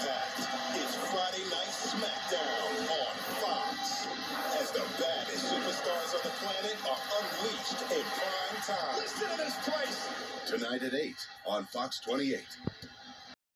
packed. It's Friday Night SmackDown on Fox. As the baddest superstars on the planet are unleashed in prime time. Listen to this place. Tonight at 8 on Fox 28.